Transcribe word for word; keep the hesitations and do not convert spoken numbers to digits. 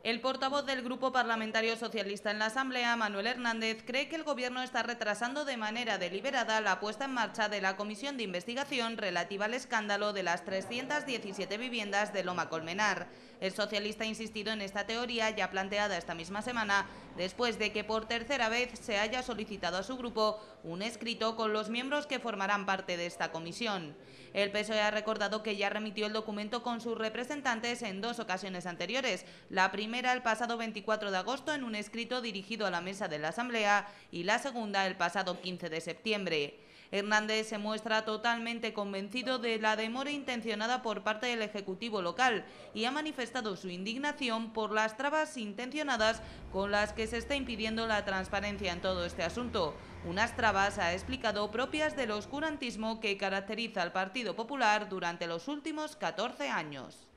El portavoz del Grupo Parlamentario Socialista en la Asamblea, Manuel Hernández, cree que el Gobierno está retrasando de manera deliberada la puesta en marcha de la comisión de investigación relativa al escándalo de las trescientas diecisiete viviendas de Loma Colmenar. El socialista ha insistido en esta teoría ya planteada esta misma semana, después de que por tercera vez se haya solicitado a su grupo un escrito con los miembros que formarán parte de esta comisión. El P S O E ha recordado que ya remitió el documento con sus representantes en dos ocasiones anteriores, la primera el pasado veinticuatro de agosto en un escrito dirigido a la mesa de la Asamblea y la segunda el pasado quince de septiembre. Hernández se muestra totalmente convencido de la demora intencionada por parte del Ejecutivo local y ha manifestado su indignación por las trabas intencionadas con las que se está impidiendo la transparencia en todo este asunto. Unas trabas, ha explicado, propias del oscurantismo que caracteriza al Partido Popular durante los últimos catorce años.